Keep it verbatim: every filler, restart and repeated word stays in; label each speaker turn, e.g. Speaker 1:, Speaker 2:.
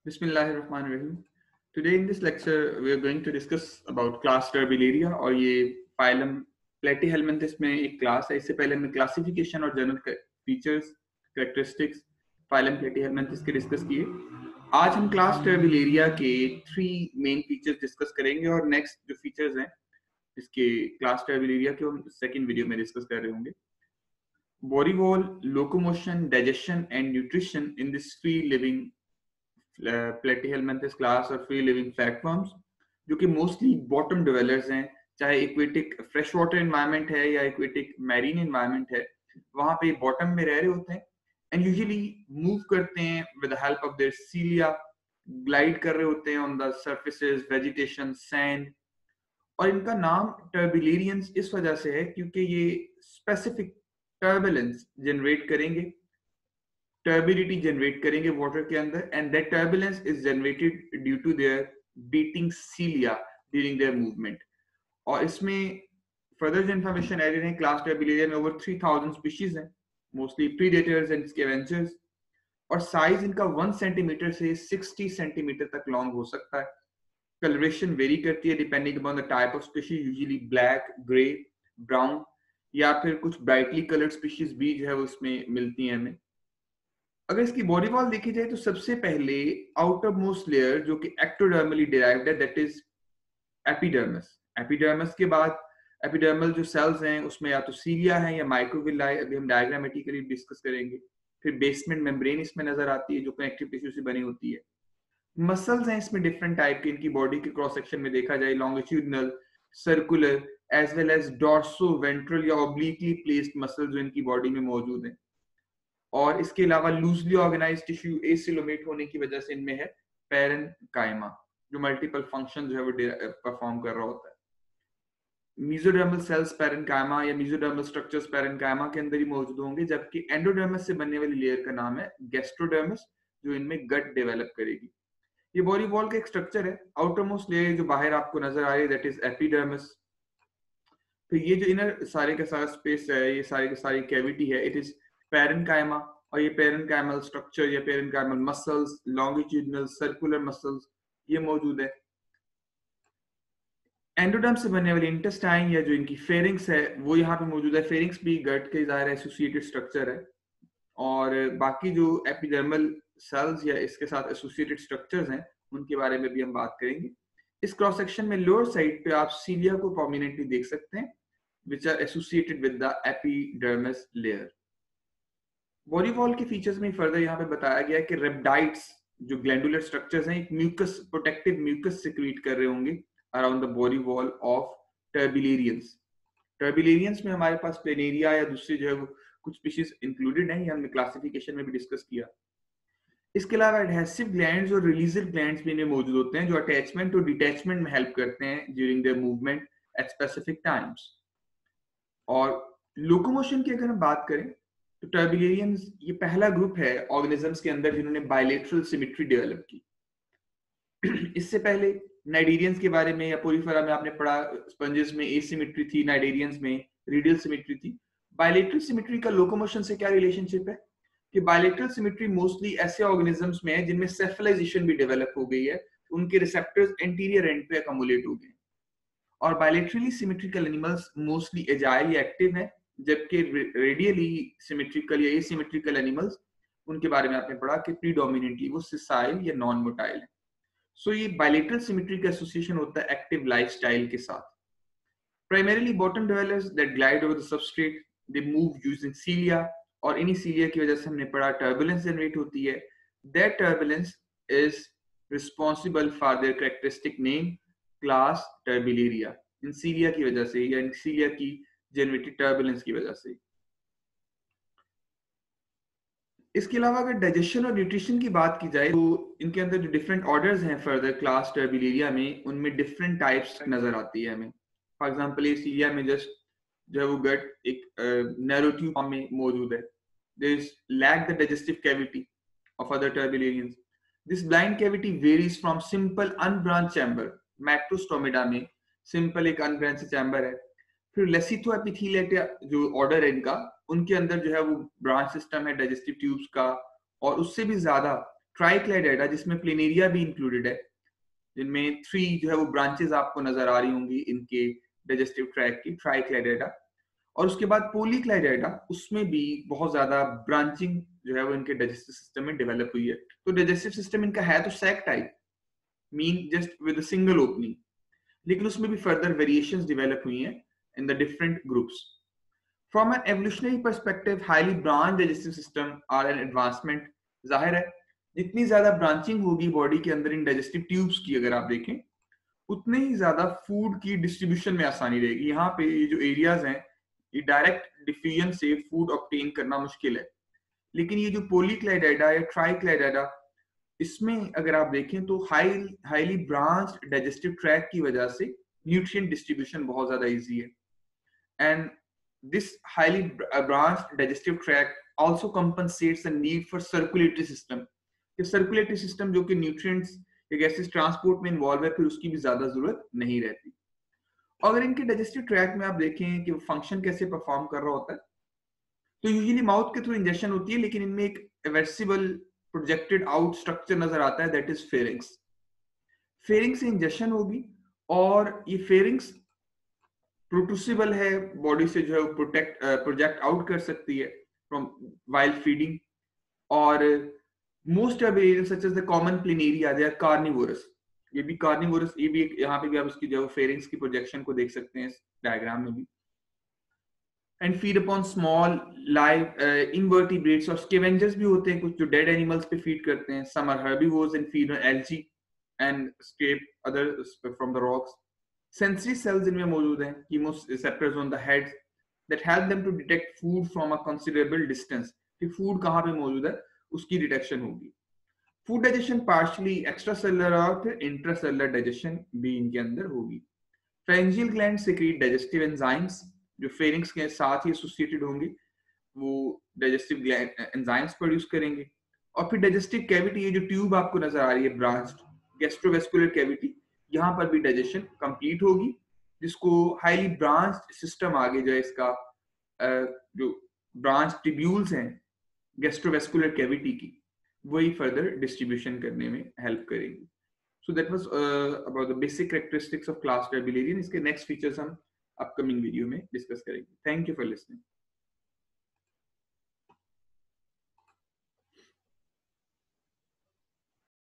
Speaker 1: Bismillahirrahmanirrahim. Today in this lecture we are going to discuss about class Terbillaria और ये phylum Platyhelminthes में एक class है. इससे पहले हमने classification और general features, characteristics phylum Platyhelminthes के discuss किए. आज हम class Terbillaria के three main features discuss करेंगे और next जो features हैं इसके class Terbillaria के हम second video में discuss कर रहे होंगे. Body wall, locomotion, digestion and nutrition in this free living Platyhelminthes class और फ्री लिविंग फ्लैटफॉर्म्स जो कि मोस्टली बॉटम डिवेलर्स हैं, चाहे एक्वेटिक फ्रेश वाटर एनवायरनमेंट है या एक्वेटिक मैरीन एनवायरनमेंट है, वहां पे बॉटम में रह रहे होते हैं एंड यूजुअली मूव करते हैं with the help of their cilia, glide कर रहे होते हैं on the surfaces, vegetation, sand. और इनका नाम टर्बिलेरियंस इस वजह से है क्योंकि ये स्पेसिफिक टर्बुलेंस जनरेट करेंगे, टर्बिडिटी जनरेट करेंगे वाटर के अंदर and that turbulence is generated due to their beating cilia during their movement. और इसमें फर्दर जो इंफॉर्मेशन एडेड है, क्लास टर्बिलेरिया में ओवर थ्री थाउजेंड स्पीशीज हैं, मोस्टली प्रीडेटर्स एंड स्कैवेंजर्स, और साइज इनका वन सेंटीमीटर से सिक्सटी सेंटीमीटर तक लॉन्ग हो सकता है. कलरेशन वेरी करती है depending upon the type of species, usually black, grey, brown या फिर कुछ ब्राइटली कलर्ड स्पीशीज भी जो है वो इसमें मिलती हैं हमें. अगर इसकी बॉडी वॉल देखी जाए तो सबसे पहले आउटर मोस्ट लेयर जो कि एक्टोडर्मली डिराइव्ड है, दैट इज एपिडर्मिस. एपिडर्मिस के बाद एपिडर्मल जो सेल्स हैं उसमें या तो सीलिया है या माइक्रोविलाई, अभी हम डायग्रामेटिकली डिस्कस करेंगे. फिर बेसमेंट मेम्ब्रेन इसमें नजर आती है जो कनेक्टिव टिश्यू से बनी होती है. मसल्स हैं इसमें डिफरेंट टाइप के, इनकी बॉडी के क्रॉस सेक्शन में देखा जाए longitudinal, circular as well as dorso ventral या ऑब्लिकली प्लेस्ड मसल जो इनकी बॉडी में मौजूद है. और इसके अलावा लूजली ऑर्गेनाइज्ड टिश्यू एसिलोमेट होने की वजह से इनमें है पैरेन्काइमा जो मल्टीपल फंक्शन जो है वो परफॉर्म कर रहा होता है. मेसोडर्मल सेल्स पैरेन्काइमा या मेसोडर्मल स्ट्रक्चर्स पैरेन्काइमा के अंदर ही मौजूद होंगे, जबकि एंडोडर्मिस से बनने वाली लेयर का नाम है गैस्ट्रोडर्मिस जो इनमें गट डेवलप करेगी. ये बॉडी वॉल का एक स्ट्रक्चर है. आउटर मोस्ट लेयर जो बाहर आपको नजर आ रही है दैट इज एपिडर्मिस. फिर ये जो इनर सारे का सारा स्पेस है, ये सारी की सारी कैविटी है, इट इज पैरेन्काइमा. और ये पैरेन्काइमल स्ट्रक्चर या parenchymal muscles, longitudinal circular muscles ये मौजूद है. एंडोडर्म से बनने वाली इंटेस्टाइन या जो इनकी फेरिंग्स है वो यहाँ पे मौजूद है. फेरिंग्स भी गट के ज़ाहिर एसोसिएटेड स्ट्रक्चर है. और बाकी जो एपिडर्मल सेल्स या इसके साथ एसोसिएटेड स्ट्रक्चर्स हैं उनके बारे में भी हम बात करेंगे. इस क्रॉस सेक्शन में लोअर साइड पे आप सीलिया को प्रोमिनेंटली देख सकते हैं which are associated with the epidermis layer. Body wall के फीचर्स में फर्दर यहाँ पे बताया गया है कि रेप्टाइड्स जो ग्लैंडुलर स्ट्रक्चर्स हैं एक म्यूकस, प्रोटेक्टिव म्यूकस सिक्रीट कर रहे होंगे around the body wall of turbellarians. Turbellarians में हमारे पास प्लेनेरिया या दूसरे जो है वो कुछ स्पीशीज इंक्लूडेड हैं, ये हमने क्लासिफिकेशन में भी डिस्कस किया. इसके अलावा एडहेसिव ग्लैंड्स और रिलीजर ग्लैंड्स भी इनमें मौजूद होते हैं जो अटैचमेंट और डिटैचमेंट में हेल्प करते हैं during their movement at specific times. और लोकोमोशन की अगर हम बात करें तो टर्बिलेरियंस ये पहला ग्रुप है ऑर्गेनिजम्स के अंदर जिन्होंने बायलेटरल सिमेट्री डेवलप की. इससे पहले नाइडेरियंस के बारे में या पोरीफेरा में आपने पढ़ा, स्पंजेस में एसिमेट्री थी, नाइडेरियंस में रेडियल सिमेट्री थी. बायलेटरल सिमेट्री का लोकोमोशन से क्या रिलेशनशिप है कि बायलेटरल सिमेट्री मोस्टली ऐसे ऑर्गेनिजम्स में है जिनमें सेफलाइजेशन भी डेवलप हो गई है, उनके रिसेप्टर्स एंटीरियर एंड पे अकोमोलेट हो गए. और bilaterally symmetrical animals mostly agile या एक्टिव हैं, जबकि रेडियली सिमेट्रिकल या एसिमेट्रिकल एनिमल्स उनके बारे में आपने पढ़ा कि प्रीडोमिनेंटली वो सिसाइल या नॉन मोटाइल है. सो ये बायलेटरल सिमेट्री का एसोसिएशन होता है एक्टिव लाइफस्टाइल के साथ. Primarily bottom dwellers that glide over the substrate, they move using cilia, और इन्हीं सीलिया की वजह से हमने पढ़ा टर्बुलेंस जनरेट होती है. That turbulence is responsible for their characteristic name class Turbellaria. इन सीलिया की वजह से या इन सीलिया की जनरेटेड टर्बुलेंस की वजह से. इसके अलावा अगर डाइजेशन और न्यूट्रिशन की बात की जाए तो इनके अंदर जो डिफरेंट ऑर्डर्स हैं फर्दर क्लास टर्बिलेरिया में, उनमें डिफरेंट टाइप्स नजर आती है हमें. फॉर एग्जांपल ये सीलिया में जस्ट जो है वो गट एक नैरो ट्यूब फॉर्म में मौजूद है. There is lack the digestive cavity of other turbellarians. This blind cavity varies from simple unbranch chamber, Macrostomida में सिंपल एक अनब्रांच चैम्बर है. फिर लेसिथो एपिथेलिया जो ऑर्डर है इनका, उनके अंदर जो है वो ब्रांच सिस्टम है डाइजेस्टिव ट्यूब्स का, और उससे भी ज्यादा ट्राइक्लेडेटा जिसमें प्लेनेरिया भी इंक्लूडेड है, जिनमें थ्री जो है वो ब्रांचेस आपको नजर आ रही होंगी इनके डाइजेस्टिव ट्रैक्ट की, ट्राइक्लेडेटा। और उसके बाद पॉलीक्लेडेटा, उसमें भी बहुत ज्यादा ब्रांचिंग जो है वो इनके डाइजेस्टिव सिस्टम में डेवलप हुई है। तो डाइजेस्टिव सिस्टम इनका है तो sac type, mean just with a single opening, लेकिन उसमें भी फर्दर वेरिएशंस डेवलप हुई हैं in the different groups. From an evolutionary perspective, highly branch digestive system are an advancement. जाहिर है जितनी ज्यादा ब्रांचिंग होगी बॉडी के अंदर इन डाइजेस्टिव ट्यूब्स की, अगर आप देखें, उतने ही ज्यादा फूड की डिस्ट्रीब्यूशन में आसानी रहेगी। यहाँ पे ये जो एरियाज हैं, ये डायरेक्ट डिफ्यूजन से फूड ऑब्टेन करना मुश्किल है। लेकिन ये जो पॉलीक्लेडेटा या ट्राइक्लेडेटा, इसमें अगर आप देखें तो high highly branched digestive tract की वजह से न्यूट्रिएंट डिस्ट्रीब्यूशन बहुत ज्यादा इजी है। And this highly branched digestive tract also compensates the need for circulatory system. Circulatory system जो कि न्यूट्रिएंट्स या गैसेस ट्रांसपोर्ट में इन्वॉल्व है, फिर उसकी भी ज्यादा जरूरत नहीं रहती। अगर इनके डाइजेस्टिव ट्रैक्ट में आप देखें कि फंक्शन कैसे परफॉर्म कर रहा होता है, तो यूजुअली माउथ के थ्रू इंजेक्शन होती है, लेकिन इनमें एक रिवर्सिबल प्रोजेक्टेड आउट स्ट्रक्चर नजर आता है, दैट इज फेरिंग्स। फेरिंग्स से इंजेक्शन होगी और ये फेरिंग्स प्रोट्रूसिबल है, बॉडी से जो है प्रोटेक्ट प्रोजेक्ट आउट कर सकती है फ्रॉम वाइल फीडिंग। और most of area such as the common planaria they are carnivorous. ये भी कार्निवोरस, ये भी यहाँ पे भी आप उसकी जो फेरिंग्स की प्रोजेक्शन को देख सकते हैं इस डायग्राम में भी। And feed upon small live invertebrates और स्कैवेंजर्स भी होते हैं कुछ जो डेड एनिमल्स पे फीड करते हैं। Some are herbivores and feed on algae and scrape other from the rocks. Sensory cells इनमें मौजूद हैं, chemoreceptors on the head, that help them to detect food from a considerable distance, कि food कहाँ पे मौजूद है उसकी डिटेक्शन होगी। Food digestion partially extra cellular और फिर इंट्रासेलुलर डाइजेशन भी इनके अंदर होगी। Pharyngeal gland secrete digestive enzymes जो फेरिंग्स के साथ ही एसोसिएटेड होंगे, वो डाइजेस्टिव एंजाइम्स प्रोड्यूस करेंगे। और फिर डाइजेस्टिव कैविटी, ये जो ट्यूब आपको नजर आ रही है ब्रांच्ड गैस्ट्रोवेस्कुलर कैविटी, यहाँ पर भी डाइजेशन कंप्लीट होगी, जिसको हाईली ब्रांच्ड सिस्टम आगे जो है इसका जो ब्रांच टिब्यूल्स हैं गैस्ट्रोवेस्कुलर कैविटी की, वही फर्दर डिस्ट्रीब्यूशन करने में हेल्प करेगी। So that was about the basic characteristics of class Turbellarian. इसके नेक्स्ट फीचर्स हम अपकमिंग वीडियो में डिस्कस करेंगे। Thank you for listening.